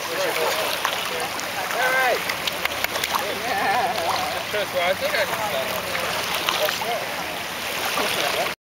All right. Yeah. That's what I think I can stop.